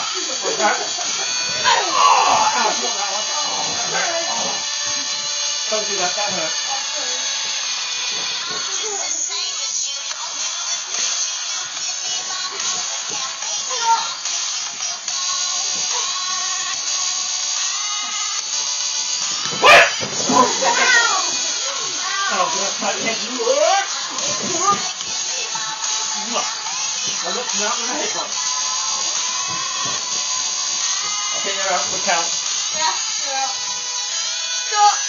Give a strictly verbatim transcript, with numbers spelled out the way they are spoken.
that? Oh, ouch, not that one. Oh. Don't do that, that hurt. Oh, God, my head. I looked him out with a hiccup. I think they're out for the count. Yeah, they're out. Go!